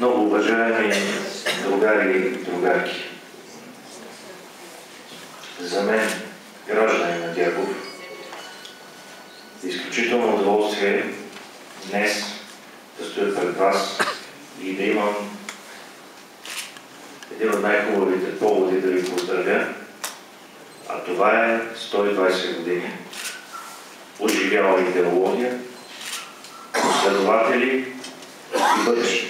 Много уважаеми другари и другарки, за мен, гражданин на Дягов, изключително удоволствие днес да стоя пред вас и да имам един от най-хубавите поводи да ви поздравя, а това е 120 години оживяла идеология, последователи и бъдеще.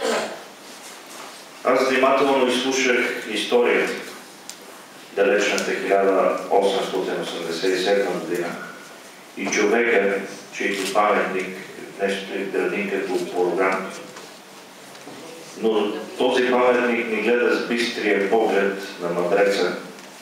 Аз внимателно изслушах историята, далечната 1887 година и човека, чийто паметник днес стои в градинка по Пороган. Но този паметник ни гледа с бистрия поглед на мъдреца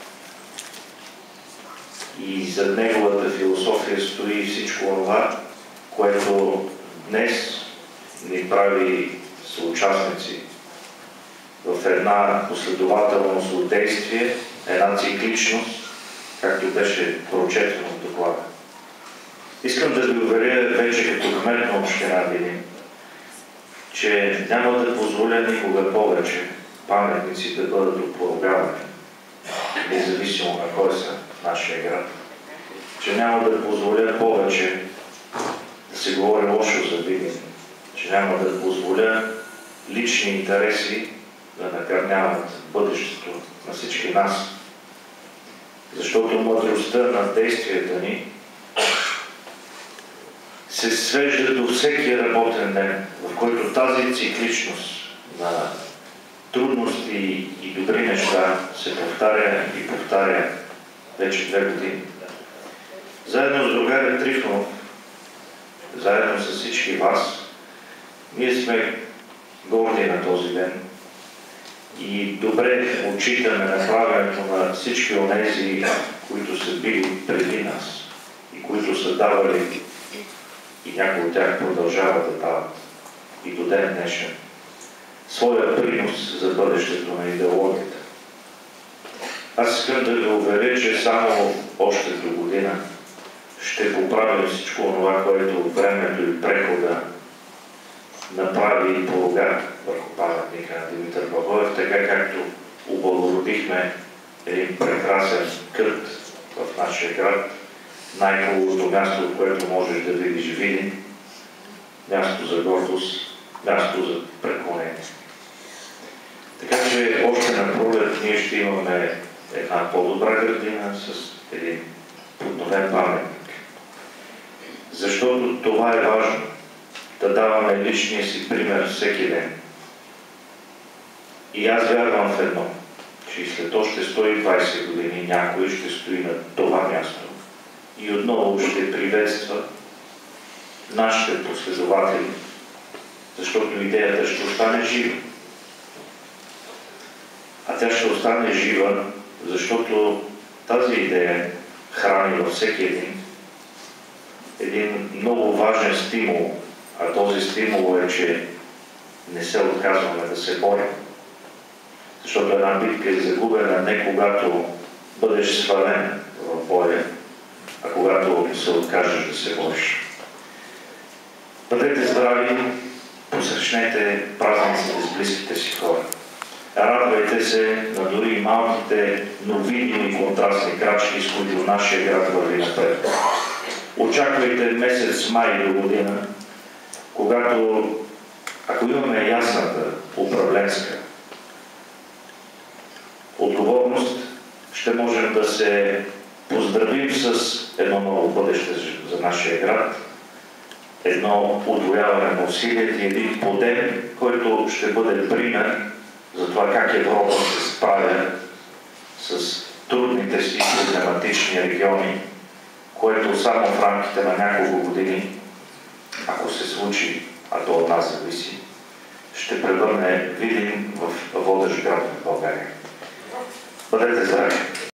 и зад неговата философия стои всичко това, което днес ни прави съучастници в една последователност от действие, една цикличност, както беше прочетено в доклада. Искам да ви уверя вече като кмет на община Видин, че няма да позволя никога повече паметници да бъдат опорогавани, независимо на кой са в нашия град, че няма да позволя повече да се говори лошо за Видин, че няма да позволя лични интереси да накърняват бъдещето на всички нас. Защото мъдростта на действията ни се свежда до всеки работен ден, в който тази цикличност на трудности и добри неща се повтаря и повтаря вече 2 години. Заедно с другаря Трифонов, заедно с всички вас, ние сме горди на този ден и добре отчитаме направянето на всички онези, които са били преди нас и които са давали и някои от тях продължават да дават и до ден днешен своя принос за бъдещето на идеологията. Аз искам да ви уверя, че само още до година ще поправим всичко това, което времето и прехода направи и порога върху паметника на Димитър Благоев, така както облагородихме един прекрасен кът в нашия град, най-хубавото място, от което можеш да видиш Видин, място за гордост, място за преклонение. Така че още на пролет ние ще имаме една по-добра градина с един подновен паметник. Защото това е важно, да даваме личния си пример всеки ден. И аз вярвам в едно, че след още 120 години някой ще стои на това място и отново ще приветства нашите последователи, защото идеята ще остане жива. А тя ще остане жива, защото тази идея храни във всеки един много важен стимул, а този стимул е, че не се отказваме да се борим. Защото една битка е загубена не когато бъдеш свален в боя, а когато се откажеш да се бориш. Бъдете здрави, посрещнете празниците с близките си хора. Радвайте се на дори малките, но видими контрастни крачки, с които нашия град върви напред. Очаквайте месец май до година, когато, ако имаме ясната управленска отговорност, ще можем да се поздравим с едно ново бъдеще за нашия град, едно удвояване на усилията и един подем, който ще бъде пример за това как Европа се справя с трудните си проблематични региони, което само в рамките на няколко години, ако се случи, а то от нас зависи, ще превърне Видин в водещ град в България. Бъдете здрави!